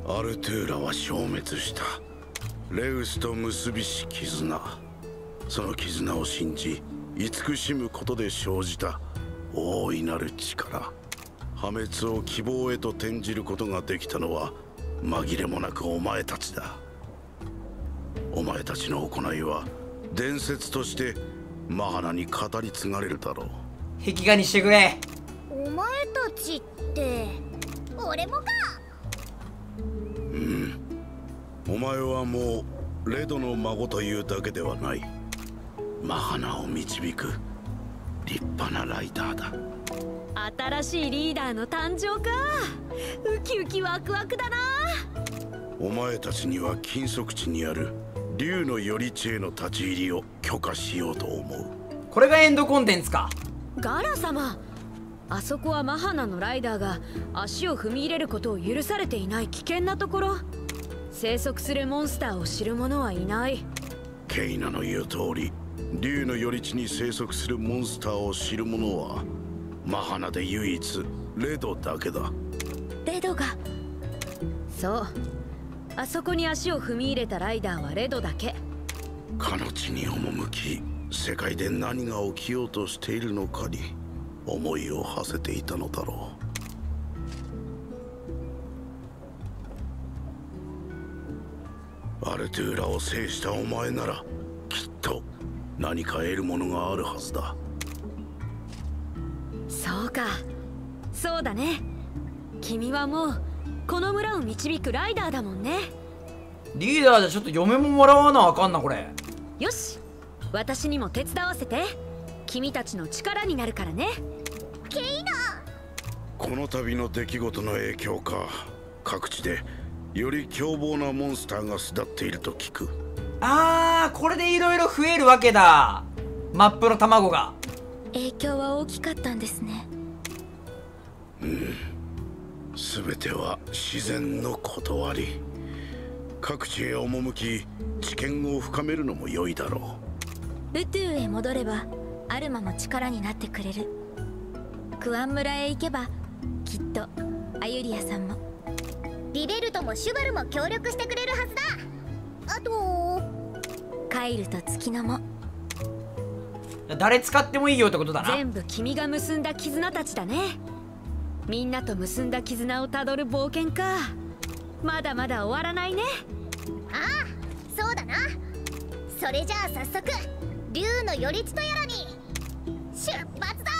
アルトゥーラは消滅した。レウスと結びし絆、その絆を信じ慈しむことで生じた大いなる力。破滅を希望へと転じることができたのは紛れもなくお前たちだ。お前たちの行いは伝説としてマハナに語り継がれるだろう。 壁画にしてくれ。 お前たちって俺もか。 お前はもうレドの孫というだけではない。マハナを導く立派なライダーだ。 新しいリーダーの誕生か。ウキウキワクワクだな。 お前たちには禁足地にある竜のより地への立ち入りを許可しようと思う。 これがエンドコンテンツか。 ガラ様、あそこはマハナのライダーが足を踏み入れることを許されていない危険なところ。生息するモンスターを知る者はいない。 ケイナの言う通り、竜のより地に生息するモンスターを知る者はマハナで唯一レドだけだ。 レドが。そう、あそこに足を踏み入れたライダーはレドだけ。 かの地に赴き、世界で何が起きようとしているのかに思いを馳せていたのだろう。アルトゥーラを制したお前ならきっと何か得るものがあるはずだ。 そうか、そうだね。君はもうこの村を導くライダーだもんね。 リーダーじゃちょっと嫁ももらわなあかんなこれ。 よし、私にも手伝わせて。君たちの力になるからね。 ケイナ。 この度の出来事の影響か、各地でより凶暴なモンスターが巣立っていると聞く。 あー、これでいろいろ増えるわけだ。マップの卵が。 影響は大きかったんですね。 全ては自然の断り。各地へ赴き知見を深めるのも良いだろルトゥーへ戻ればアルマも力になってくれる。クアン村へ行けばきっとアユリアさんもリベルトもシュバルも協力してくれるはずだ。あとカイルと月野も。 誰使ってもいいよってことだな。 全部君が結んだ絆たちだね。みんなと結んだ絆をたどる冒険か。まだまだ終わらないね。 ああ、そうだな。それじゃあ早速竜のより地とやらに出発だ。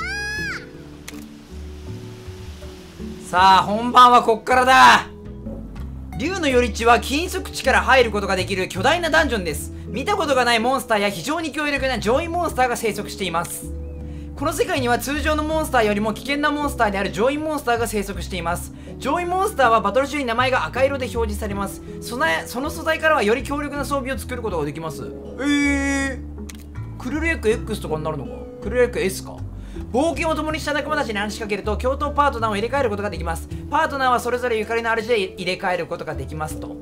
さあ本番はこっからだ。竜のより地は禁足地から入ることができる巨大なダンジョンです。見たことがないモンスターや非常に強力な上位モンスターが生息しています。この世界には通常のモンスターよりも危険なモンスターである上位モンスターが生息しています。上位モンスターはバトル中に名前が赤色で表示されます。その素材からはより強力な装備を作ることができます。クルルエック X とかになるのか。クルルエック S か。冒険を共にした仲間たちに話しかけると共闘パートナーを入れ替えることができます。パートナーはそれぞれゆかりの主で入れ替えることができますと。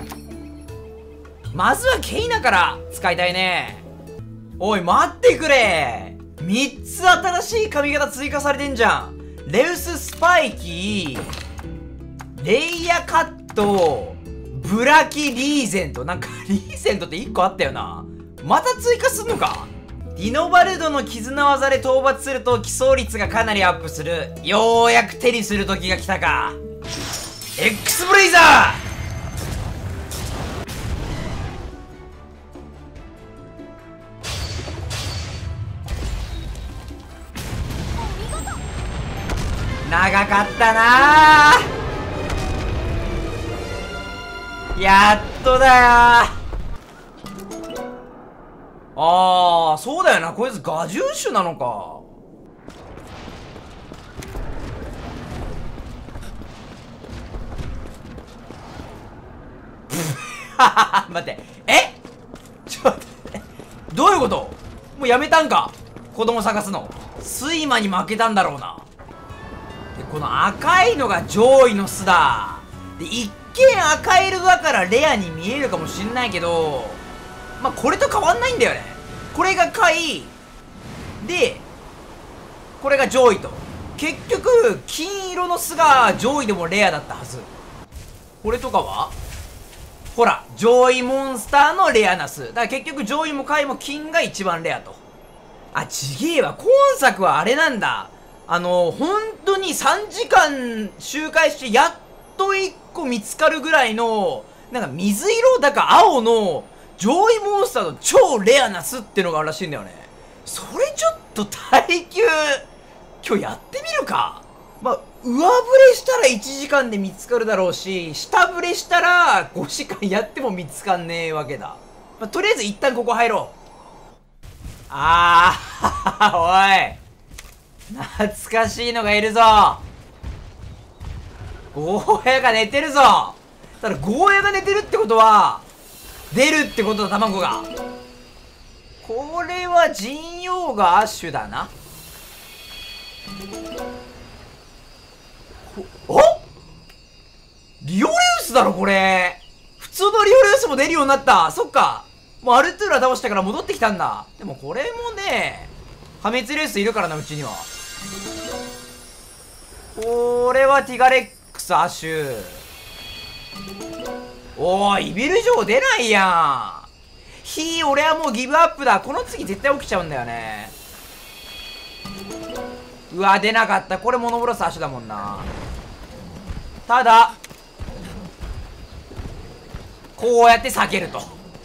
まずはケイナから使いたいね。おい待ってくれ。3つ新しい髪型追加されてんじゃん。レウススパイキー、レイヤカット、ブラキリーゼント。なんかリーゼントって1個あったよな。また追加すんのか。ディノバルドの絆技で討伐すると基礎率がかなりアップする。ようやく手にする時が来たか。 X ブレイザー。長かったなー。やっとだよー。ああ、そうだよな。こいつガジューシュなのか。待って、ちょっと待って、どういうこと。もうやめたんか。子供探すの。睡魔に負けたんだろうな。でこの赤いのが上位の巣だ。で一見赤色だからレアに見えるかもしんないけど、まあこれと変わんないんだよね。これが下位でこれが上位と。結局金色の巣が上位でもレアだったはず。 これとかはほら、上位モンスターのレアな数。だから結局上位も下位も金が一番レアと。あ、ちげえわ。今作はあれなんだ。本当に3時間周回してやっと1個見つかるぐらいの、なんか水色だか青の上位モンスターの超レアな巣ってのがあるらしいんだよね。それちょっと耐久、今日やってみるか。まあ、上振れしたら1時間で見つかるだろうし、下振れしたら5時間やっても見つかんねえわけだ。まあ、とりあえず一旦ここ入ろう。おい。懐かしいのがいるぞ。ゴーヤが寝てるぞ。ただゴーヤが寝てるってことは出るってことだ、卵が。これは人妖がアッシュだな。リオレウスだろこれ。普通のリオレウスも出るようになった。そっか、もうアルトゥーラ倒したから戻ってきたんだ。でもこれもね、破滅レウスいるからな、うちには。これはティガレックスアッシュ。おー、イビル城出ないやん。俺はもうギブアップだ。この次絶対起きちゃうんだよね。うわ、出なかった。これモノブロスアッシュだもんな。ただこうやって避けると。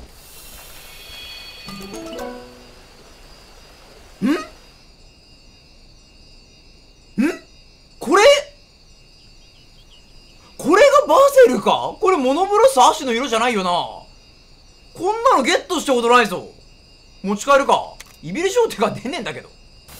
これがバーセルか。これモノブロスアッシュの色じゃないよな。こんなのゲットしたことないぞ。持ち帰るか。イビル商店が出ねえんだけど。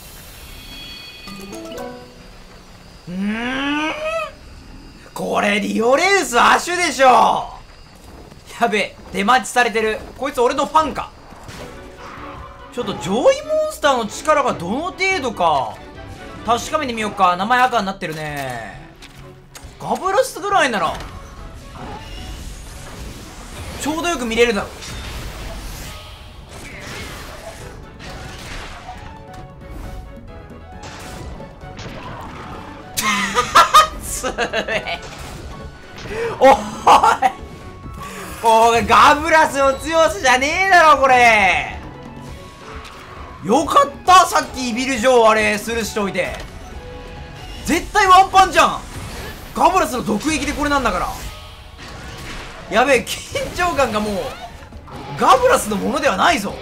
これリオレウスアッシュでしょ。やべえ、出待ちされてる。こいつ俺のファンか。ちょっと上位モンスターの力がどの程度か確かめてみようか。名前赤になってるね。ガブラスぐらいならちょうどよく見れるだろ。つえおいガブラスの強さじゃねえだろこれ。よかった、さっきイビル城あれスルーしておいて。絶対ワンパンじゃん。ガブラスの毒撃でこれなんだから。やべえ、緊張感がもうガブラスのものではないぞ。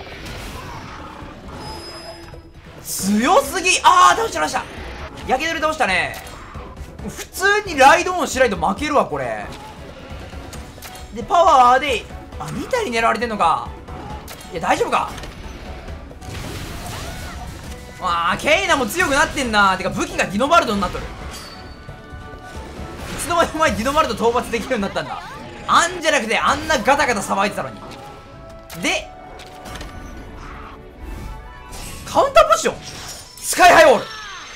強すぎ。倒した焼けてる。倒したね。普通にライドオンしないと負けるわこれで。パワーで2体に狙われてんのか。いや大丈夫か。ケイナも強くなってんな。てか武器がディノバルドになっとる。いつの間にお前ディノバルド討伐できるようになったんだ。じゃなくてあんなガタガタさばいてたのに。でカウンターポジションスカイハイオール。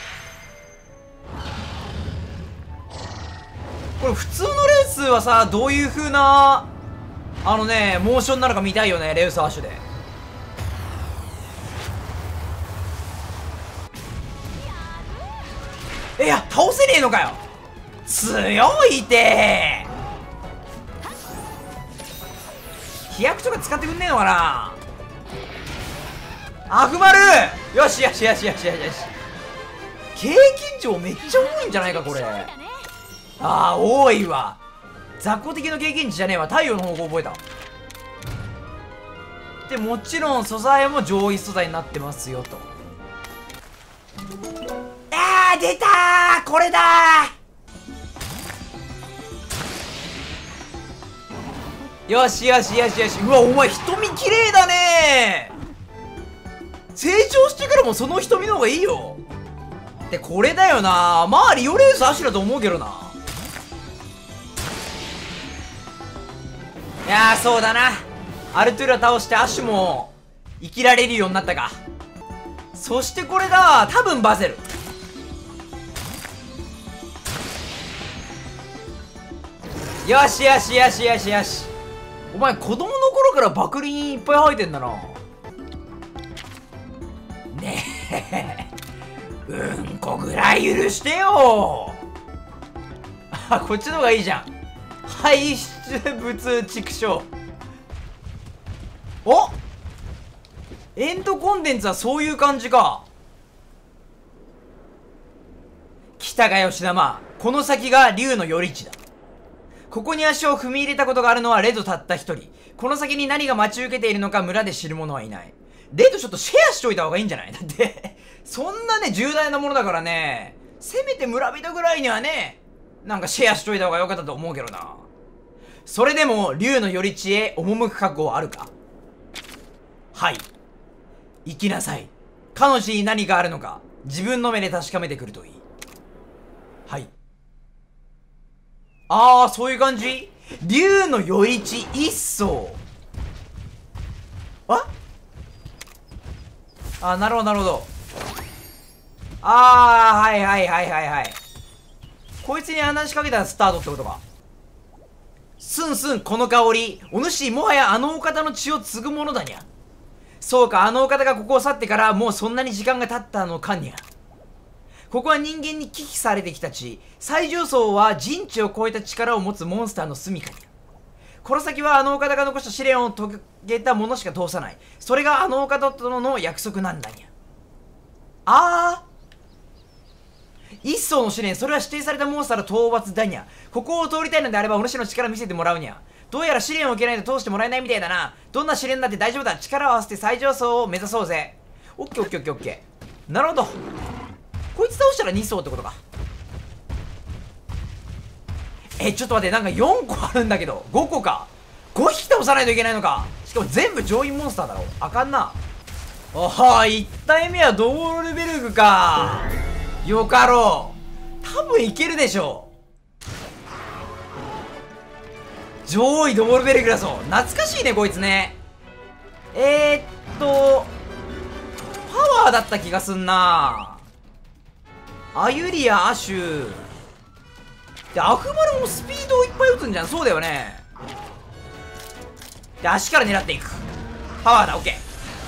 これ普通のレースはさ、どういう風なモーションなのか見たいよね。レウスアッシュでいや倒せねえのかよ。強いて飛躍とか使ってくんねえのかな。アフマルよし。経験値めっちゃ多いんじゃないかこれ。多いわ。雑魚的の経験値じゃねえわ。太陽の方向覚えた。でもちろん素材も上位素材になってますよと。出たー、これだー。よし。うわ、お前瞳綺麗だねー。成長してからもその瞳の方がいいよ。でこれだよな。まあリオレウスアッシュだと思うけどな。いやーそうだな。アルトゥーラ倒してアッシュも生きられるようになったか。そしてこれだ、多分バゼル。よし。お前子供の頃から爆輪いっぱい入ってんだな。ねえうんこぐらい許してよ。こっちの方がいいじゃん。 排出物畜生。お、エンドコンテンツはそういう感じか。北が吉玉、この先が竜の寄り地だ。ここに足を踏み入れたことがあるのはレドたった一人。この先に何が待ち受けているのか村で知る者はいない。レドちょっとシェアしといた方がいいんじゃない？だってそんなね重大なものだからね、せめて村人ぐらいにはねなんかシェアしといた方が良かったと思うけどな。それでも竜の寄り地へ赴く覚悟はあるか？はい、行きなさい。彼女に何があるのか自分の目で確かめてくるといい。はい。ああ、そういう感じ？竜の寄り地一層。なるほどなるほど。はいはいはいはいはい。こいつに話しかけたらスタートってことか。すんすん、この香り、お主もはやあのお方の血を継ぐものだにゃ。そうか、あのお方がここを去ってからもうそんなに時間が経ったのかにゃ。ここは人間に危機されてきた地。最重層は人知を超えた力を持つモンスターの住処に。この先はあのお方が残した試練を遂げた者しか通さない。それがあのお方との約束なんだにゃ。一層の試練、それは指定されたモンスターの討伐だにゃ。ここを通りたいのであればお主の力見せてもらうにゃ。どうやら試練を受けないと通してもらえないみたいだな。どんな試練だって大丈夫だ。力を合わせて最上層を目指そうぜ。オッケーオッケーオッケーオッケー。なるほど。こいつ倒したら2層ってことか。ちょっと待って、なんか4個あるんだけど5個か。5匹倒さないといけないのか。しかも全部上位モンスターだろ。あかんな。1体目はドールベルグか。よかろう。多分いけるでしょう。上位ドールベルグだぞ。懐かしいねこいつね。パワーだった気がすんな。アユリア、アシュで、アフマルもスピードをいっぱい打つんじゃん。そうだよね。で、足から狙っていく。パワーだ、オッケ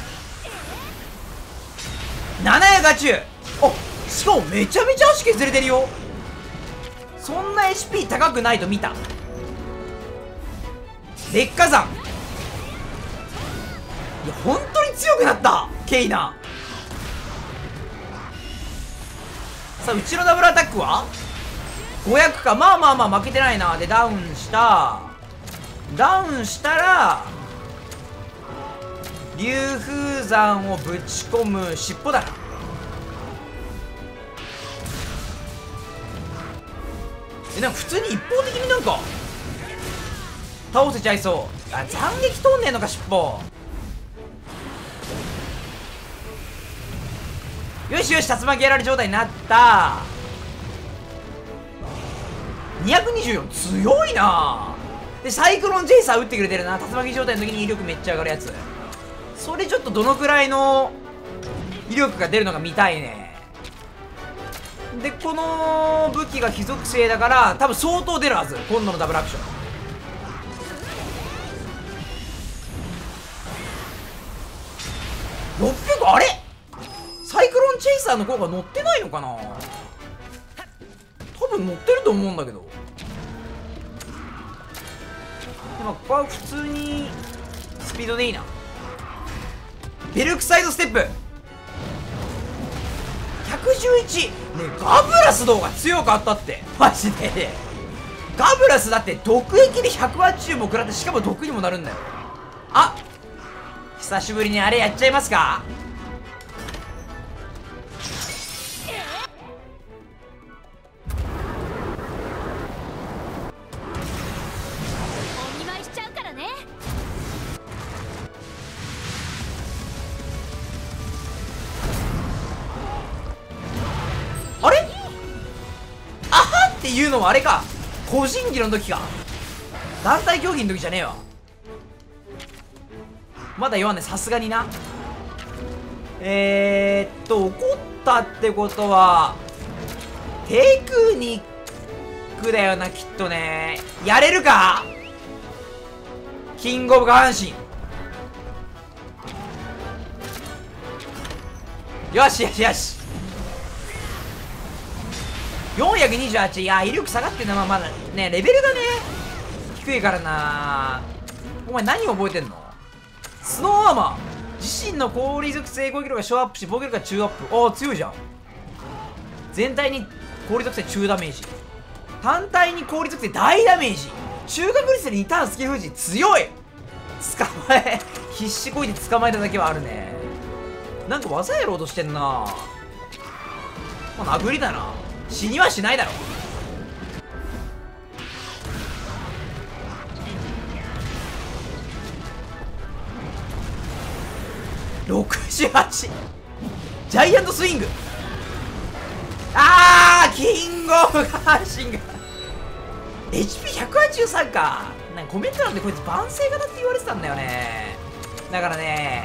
ー。7やガチュ。しかもめちゃめちゃ足削れてるよ。そんな HP 高くないと見た。劣化山。いや本当に強くなったケイナ。さあ、うちのダブルアタックは500か。まあまあまあ負けてないな。でダウンしたら竜風山をぶち込む尻尾だな。なんか普通に一方的になんか倒せちゃいそう。斬撃通んねえのか尻尾。よしよし、竜巻やられ状態になった。224強いな。でサイクロンジェイサー打ってくれてるな。竜巻状態の時に威力めっちゃ上がるやつ。それちょっとどのくらいの威力が出るのか見たいね。でこの武器が非属性だから多分相当出るはず。今度のダブルアクション600。あれサイクロンチェイサーの効果乗ってないのかな。多分乗ってると思うんだけど。でもここは普通にスピードでいいな。ベルクサイドステップ111ね。ガブラスの方が強かったってマジで。ガブラスだって毒液で180も食らって、しかも毒にもなるんだよ。久しぶりにあれやっちゃいますか。 お見舞いしちゃうからね。 あれあはっていうのはあれか、個人技の時か。団体競技の時じゃねえわ。まだ弱んね、さすがにな。怒ったってことはテクニックだよなきっとね。やれるかキングオブ下半身。よしよしよし。428。いや威力下がってんだ。まだねレベルがね低いからな。お前何覚えてんの？スノーアーマー。自身の氷属性攻撃力が小アップし防御力が中アップ。おお、強いじゃん。全体に氷属性中ダメージ、単体に氷属性大ダメージ、中確率でリターンスキル封じ。強い。捕まえ必死こいて捕まえただけはあるね。なんか技やろうとしてんな。まあ、殴りだな。死にはしないだろ。68ジャイアントスイング。キングオブハーシングHP183 か。なんかコメント欄でこいつ万世型って言われてたんだよね。だからね、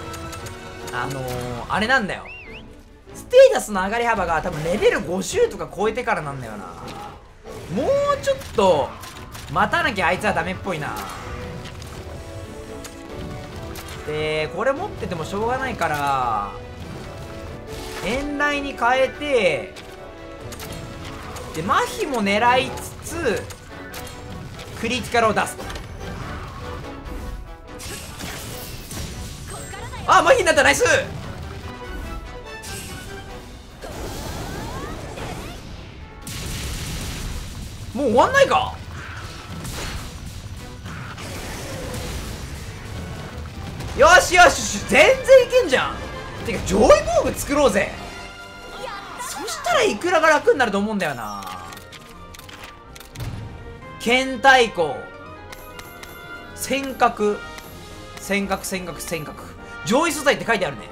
あれなんだよ、ステータスの上がり幅が多分レベル50とか超えてからなんだよな。もうちょっと待たなきゃあいつはダメっぽいな。でこれ持っててもしょうがないから遠雷に変えて、で麻痺も狙いつつクリティカルを出すと。麻痺になった。ナイス。もう終わんないか。よしよし、全然いけんじゃん。てか上位防具作ろうぜ。そしたらいくらが楽になると思うんだよな。剣太鼓、尖閣、尖閣尖閣尖閣、上位素材って書いてあるね。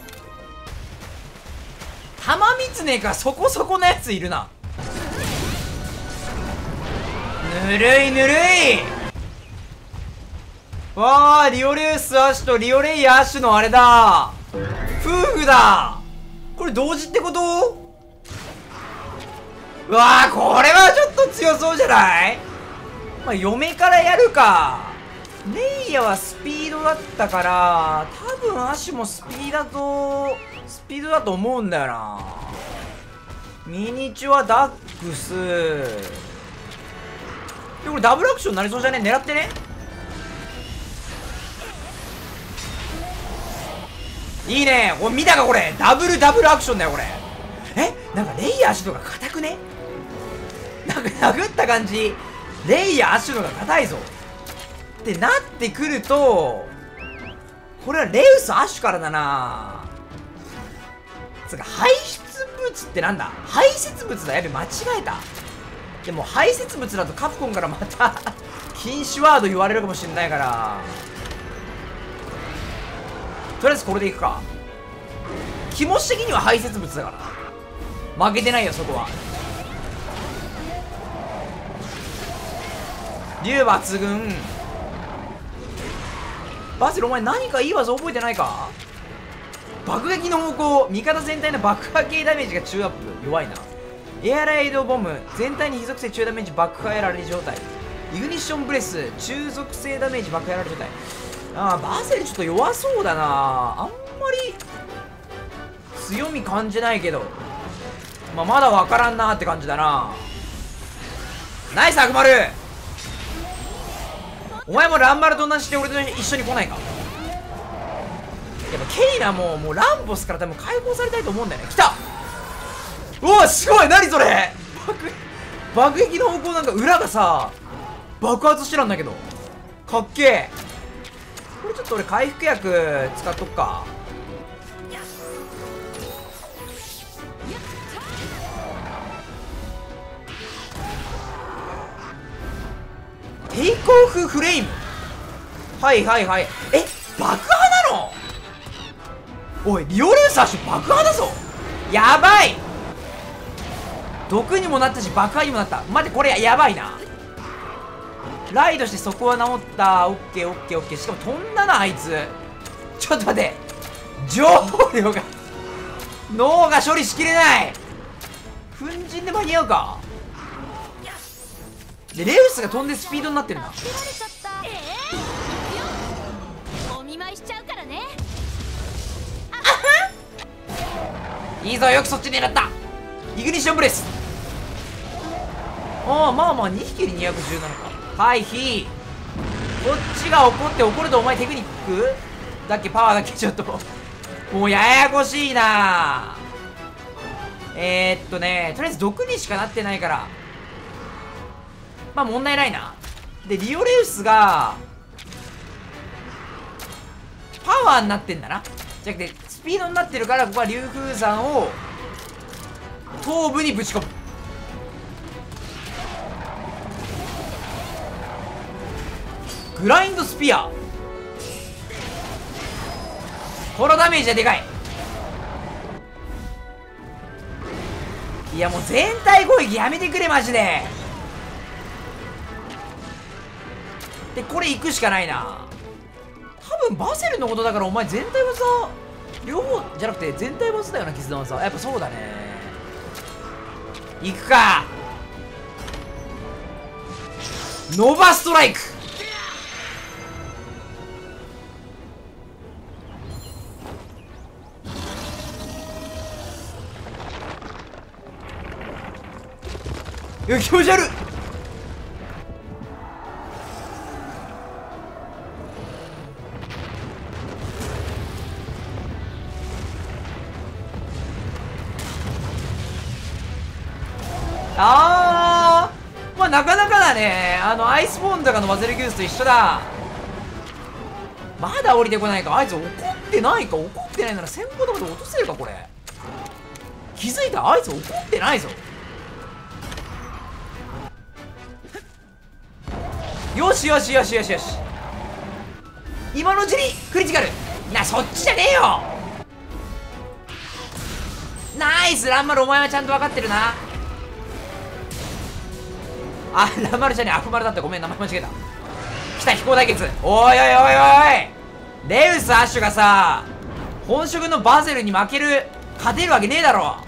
玉狐か。そこそこのやついるな。ぬるいぬるい。わあ、リオレウスアッシュとリオレイヤーアッシュのあれだ、夫婦だ。これ同時ってこと？うわあ、これはちょっと強そうじゃない？まあ嫁からやるか。レイヤはスピードだったから多分アッシュもスピードだと思うんだよな。ミニチュアダックスでこれダブルアクションになりそうじゃね？狙ってね。いいね。おい見たかこれ。ダブルアクションだよこれ。なんかレイヤー足とか硬くね？なんか殴った感じレイヤー足とか硬いぞってなってくると、これはレウスアッシュからだな。つうか排出物ってなんだ？排泄物だ。やべ間違えた。でも排泄物だとカプコンからまた禁止ワード言われるかもしれないから、とりあえずこれでいくか。気持ち的には排泄物だから負けてないよそこは。竜抜群。バセルお前何かいい技覚えてないか？爆撃の方向、味方全体の爆破系ダメージが中アップ。弱いな。エアライドボム、全体に非属性中ダメージ爆破やられ状態。イグニッションブレス、中属性ダメージ爆破やられ状態。バセルちょっと弱そうだな。あんまり強み感じないけど、まだ分からんなって感じだな。ナイス悪丸。お前もランマルと同じして俺と一緒に来ないか。やっぱケイナもうランボスから多分解放されたいと思うんだよね。来た。うわすごい。何それ。爆撃の方向なんか裏がさ爆発してたんだけどかっけえ。これちょっと俺回復薬使っとくか。テイクオフフレイム。はいはいはい。爆破なの？おいリオレウスアッシュ爆破だぞ。やばい。毒にもなったし爆破にもなった。待ってこれやばいな。ライドしてそこは治った。オッケーオッケーオッケー。しかも飛んだなあいつ。ちょっと待って、情報量が脳が処理しきれない。粉塵で間に合うか。でレウスが飛んでスピードになってるな。 お見舞いしちゃうからね。 いいぞ、よくそっち狙った。イグニッションブレス。まあ2匹で217か。 回避。こっちが怒って怒るとお前テクニックだっけ、パワーだっけ、ちょっともうややこしいな。とりあえず毒にしかなってないからまあ問題ないな。でリオレウスがパワーになってんだな、じゃなくてスピードになってるから、ここは竜風山を頭部にぶち込む。グラインドスピア、このダメージはでかい。いやもう全体攻撃やめてくれマジで。でこれ行くしかないな。多分バセルのことだから、お前全体技両方じゃなくて全体技だよな、絆技。やっぱそうだね。行くか。ノバストライク。いや気持ち悪い。まあなかなかだね。アイスボーンとかのバゼルギュースと一緒だ。まだ降りてこないか。あいつ怒ってないか。怒ってないなら先行とかで落とせるかこれ。気づいた。あいつ怒ってないぞ。よしよしよしよしよし。今のうちにクリティカル。そっちじゃねえよ。ナイスランマル、お前はちゃんと分かってるな。あ、ランマルじゃねえ、アフマルだった。ごめん、名前間違えた。来た、飛行対決。おいおいおいおい、レウス・アッシュがさ、本職のバゼルに勝てるわけねえだろ。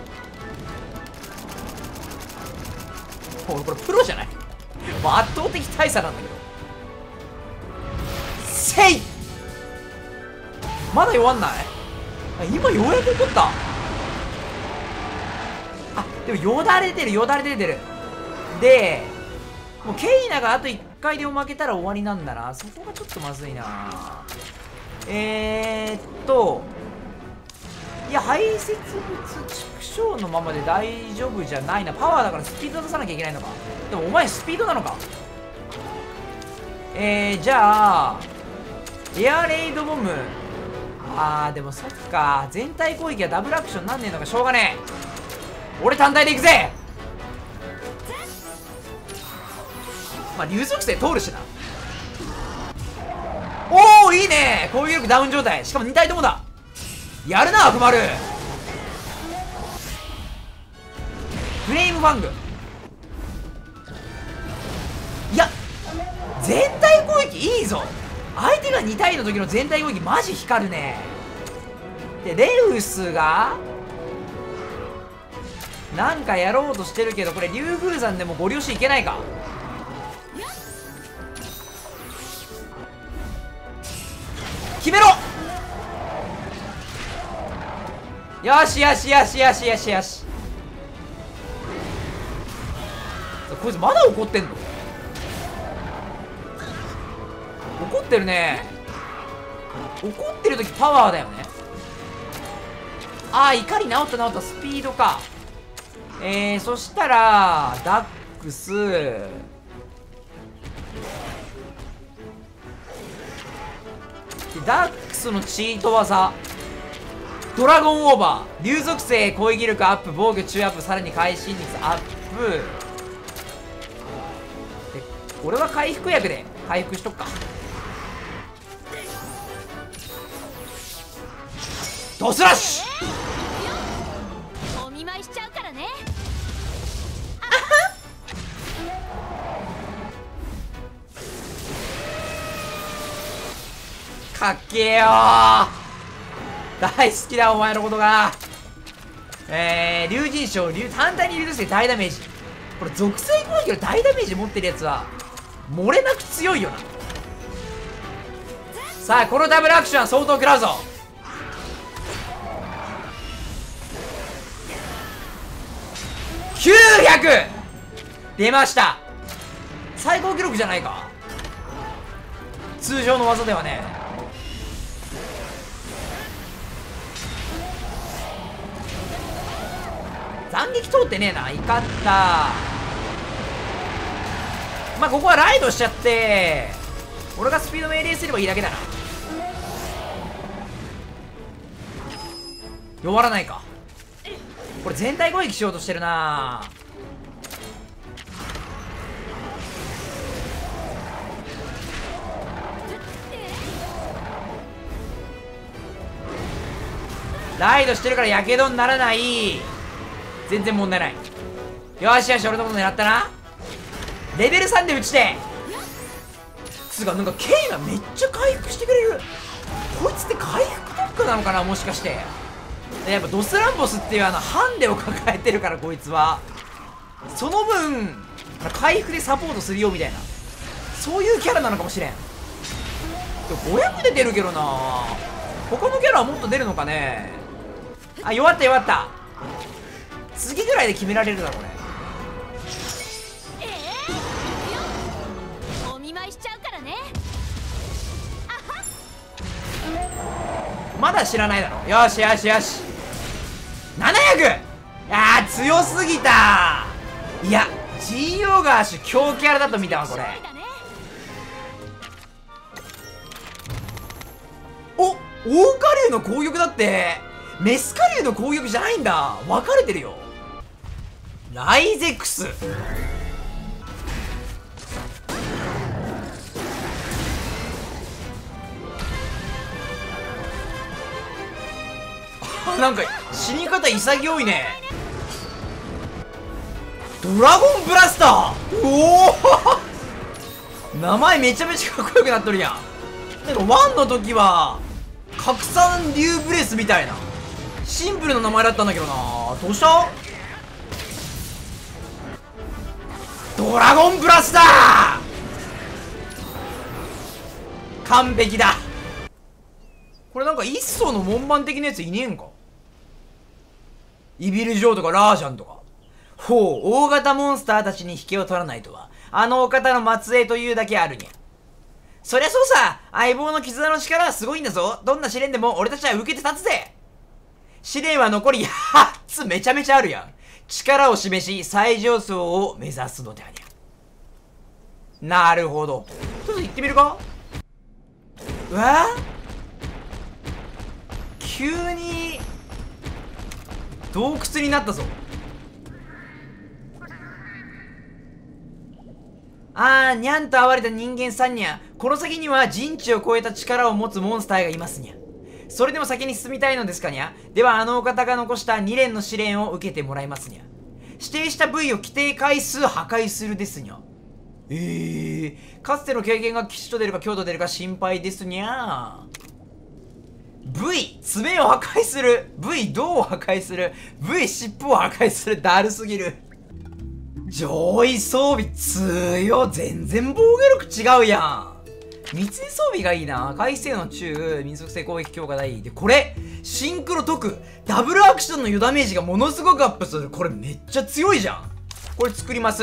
これプロじゃない。もう圧倒的大差なんだけど。せい。まだ弱んない。今ようやく怒った。でもよだれてるよだれ出てる。でもうケイナがあと1回でも負けたら終わりなんだな。そこがちょっとまずいな。いや排泄物畜生のままで大丈夫じゃないな。パワーだからスピード出さなきゃいけないのか。でもお前スピードなのか。じゃあエアレイドボム。でもそっか、全体攻撃はダブルアクションなんねえのか。しょうがねえ、俺単体で行くぜ。まあ竜属性通るしな。おおいいね、攻撃力ダウン状態。しかも2体ともだ。やるなアフマル。フレームファング。いや全体攻撃いいぞ。相手が2体の時の全体攻撃マジ光るね。でレウスがなんかやろうとしてるけど、これ竜風山でもご了承いけないか。決めろ。よしよしよしよしよしよし。こいつまだ怒ってんの。怒ってるね。怒ってる時パワーだよね。怒り治った治った。スピードか。そしたらダックスのチート技ドラゴンオーバー。竜属性攻撃力アップ、防御中アップ、さらに会心率アップで、俺は回復薬で回復しとくか。ドスラッシュ。 お見舞いしちゃうからね。 かっけえよー。大好きだお前のことが。竜神将単体に竜属性大ダメージ。これ属性攻撃の大ダメージ持ってるやつは漏れなく強いよな。さあこのダブルアクションは相当食らうぞ。900出ました。 最高記録じゃないか、通常の技ではね。斬撃通ってねえな。いかった。まあここはライドしちゃって俺がスピード命令すればいいだけだな。弱らないか。これ全体攻撃しようとしてるな。ライドしてるからやけどにならない。全然問題ない。よしよし、俺のこと狙ったな。レベル3で打ちてつうか、なんかケイがめっちゃ回復してくれる。こいつって回復特化なのかな、もしかして。やっぱドスランボスっていうハンデを抱えてるから、こいつはその分回復でサポートするよみたいな、そういうキャラなのかもしれん。500出てるけどな。他のキャラはもっと出るのかね。あ、弱った弱った。次ぐらいで決められるだろこれ。 お見舞いしちゃうからね。 まだ知らないだろ。よしよしよし、700。あー強すぎた。いや、ジーオガーシュ強キャラだと見たわこれ。お、オオカリュウの攻撃だって。メスカリュウの攻撃じゃないんだ。分かれてるよ。ライゼクスなんか死に方潔いね。ドラゴンブラスター。おお名前めちゃめちゃかっこよくなっとるやん。なんか1の時は拡散竜ブレスみたいなシンプルな名前だったんだけどな。どうした？ドラゴンブラスター完璧だ。これなんか一層の門番的なやついねえんか。イビルジョーとかラージャンとか。ほう、大型モンスターたちに引けを取らないとは、あのお方の末裔というだけあるにゃ。そりゃそうさ、相棒の絆の力はすごいんだぞ。どんな試練でも俺たちは受けて立つぜ。試練は残り8つめちゃめちゃあるやん。力を示し、最上層を目指すのでありゃ。なるほど。ちょっと行ってみるか。うわ急に洞窟になったぞ。あー、にゃんと哀れた人間さんにゃ。この先には人知を超えた力を持つモンスターがいますにゃ。それでも先に進みたいのですかにゃ。ではあのお方が残した2連の試練を受けてもらいますにゃ。指定した部位を規定回数破壊するですにゃ。かつての経験が吉と出るか凶と出るか心配ですにゃ。部位、爪を破壊する。部位、胴を破壊する。部位、尻尾を破壊する。だるすぎる。上位装備強。全然防御力違うやん。三井装備がいいな。回数の中、民族性攻撃強化大。で、これ、シンクロ特。ダブルアクションの余ダメージがものすごくアップする。これめっちゃ強いじゃん。これ作ります。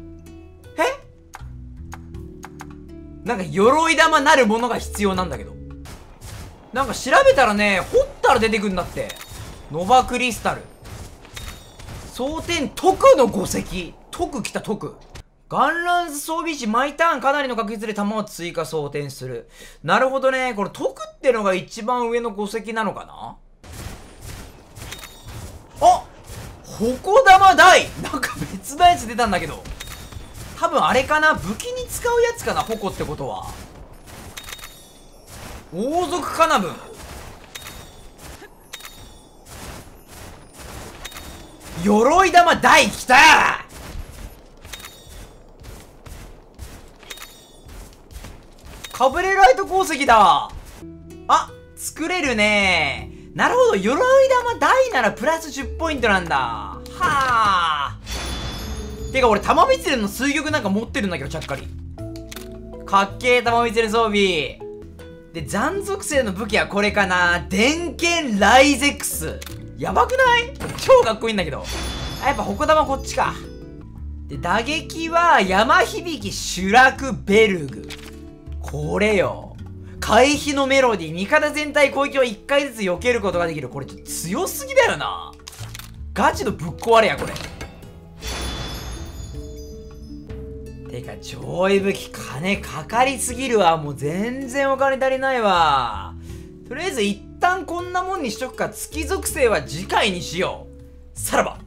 なんか鎧玉なるものが必要なんだけど。なんか調べたらね、掘ったら出てくんだって。ノバクリスタル。装填特の5石。特来た特。ガンランズ装備時毎ターンかなりの確率で弾を追加装填する。なるほどね。これ特ってのが一番上の5石なのかな。あ、矛玉台。なんか別のやつ出たんだけど。多分あれかな、武器に使うやつかな、矛ってことは。王族かな分。鎧玉台きた。カブレライト鉱石だ。あ、作れるね。なるほど、鎧玉台ならプラス10ポイントなんだ。はあ。てか俺玉みつれの水玉なんか持ってるんだけど、ちゃっかり。かっけー玉みつれ装備。で、残属性の武器はこれかな。電剣ライゼックス。やばくない？超かっこいいんだけど。あ、やっぱ矛玉こっちか。 で打撃は山響シュラクベルグ。これよ、回避のメロディー、味方全体攻撃を1回ずつ避けることができる。これちょっと強すぎだよな。ガチのぶっ壊れやこれ。てか上位武器金かかりすぎるわ。もう全然お金足りないわ。とりあえず一旦こんなもんにしとくか。月属性は次回にしよう。さらば。